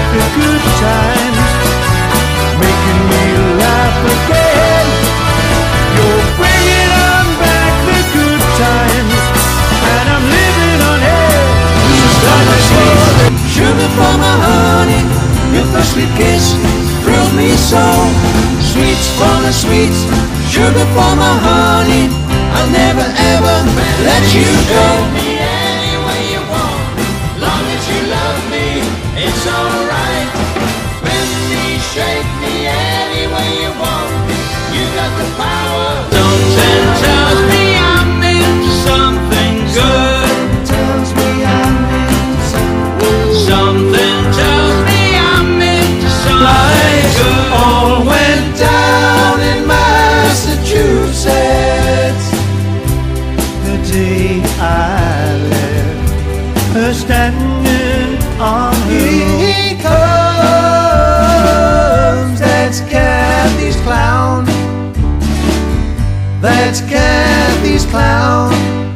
the good times, making me laugh again. You're bringing on back the good times, and I'm living on air. Sugar for my honey, your first sweet kiss thrilled me so. Sweets for my sweets, sugar for my honey, I'll never ever let you go. Me any way you want, long as you love me, it's alright. Bend me, shake me any way you want, you got the power. Something tells me I'm into something good. Tells me I'm into something. Something tells me I'm into something good. All went down in Massachusetts The day I left her standing on her own. Here comes, that's Kathy's clown. That's Kathy's clown.